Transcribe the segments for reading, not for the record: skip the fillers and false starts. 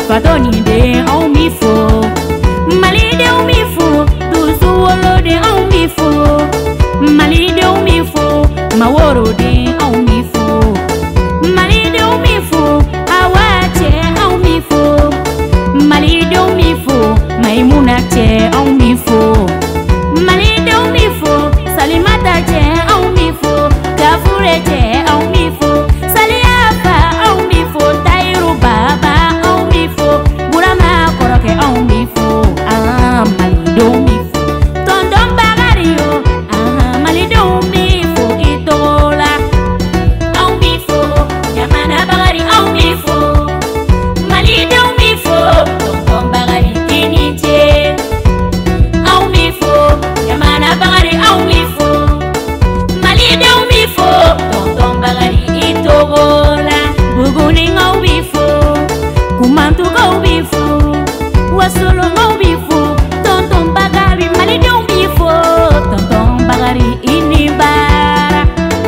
fatoni de au mi fo Mali de au mi fo dusu wolo de au mi fo Mali de au mi fo maworo de au mi fo Mali de au mi fo awache au mi fo Mali de au mi fo maimuna che au mi fo Mali de au mi fo salimata che au mi fo gafure che au mi fo saliafa au mi fo tairu baba au mi fo burama koroke au mi fo Mali de au mi fo tondon bagario Mali de au mi fo itola au mi fo yamana bagari au mi fo Mali de au mi fo tondon bagari tiniche au mi fo yamana bagari au mi fo Mali de au mi fo tondon bagari itola buguni ngau mi fo kumantu ngau mi fo wasolo ngau mi fo tondon bagari Mali de au mi fo tondon bagari inibara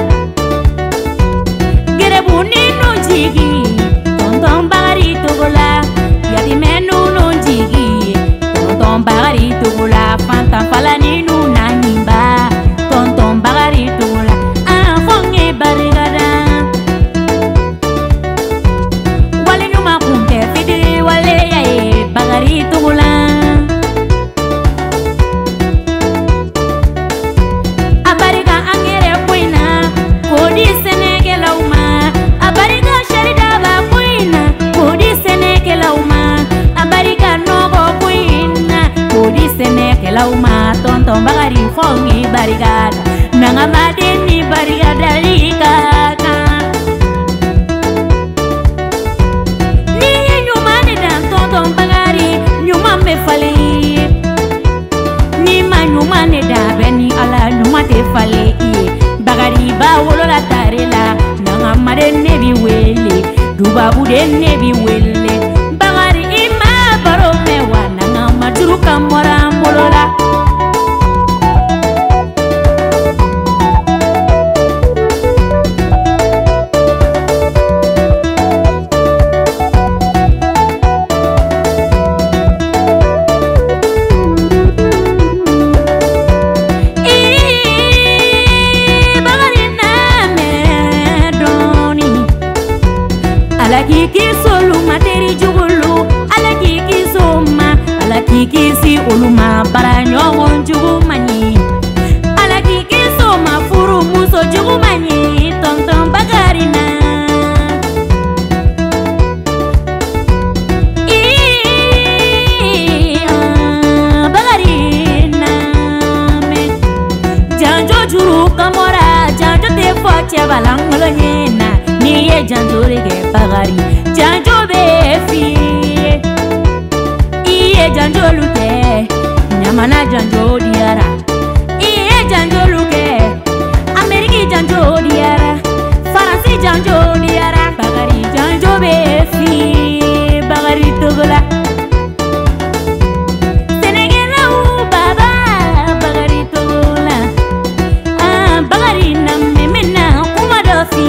gerebuni no jigi tondon bagari togola yadi menu no jigi tondon bagari togola fantan falani nu nanimba tondon bagari togola fonge barigada wale nyuma kunte fidiri wale yae bagari togola abariga angere puina kodi seneke lauma abariga sharida ba puina kodi seneke lauma abariga nogo puina kodi seneke lauma tonton bagari fongi barigada nanga madeni barigada likaka ni nyuma ne dan tonton bagari nyuma me fali ni ma nyuma ne da beni ala nyuma te fali bagari ba wolo la tarela nanga madeni bi wele dubabu de bi wele bagari ima baro mewa nanga maduru kamora mbolola Kiki solu materi jugulu ala kiki soma ala kiki si uluma bara nyongon jugumani ala kiki soma furu muso jugumani tonton bagarina bagarina me janjo juru kamora janjo te foche balangolo nyena niye janjo rege bagari janjo befi iye janjo luke nyamana janjo diara iye janjo luke ameriki janjo diara faransi janjo diara bagari janjo befi bagari togola senegela u baba bagari togola bagari na memena kumadofi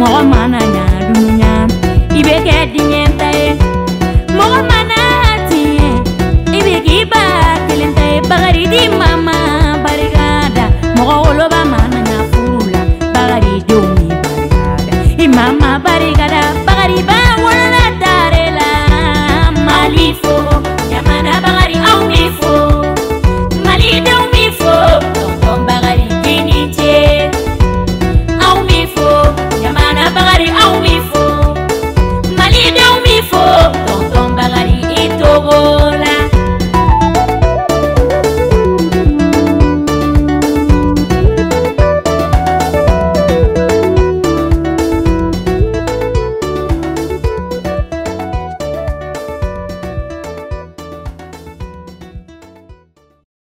mɔgɔ mana ɲa dunuya i bɛ kɛ diɲɛta ye mɔgɔ mana tiɲɛ i bɛ k'i ba kelen ta ye bakari di mama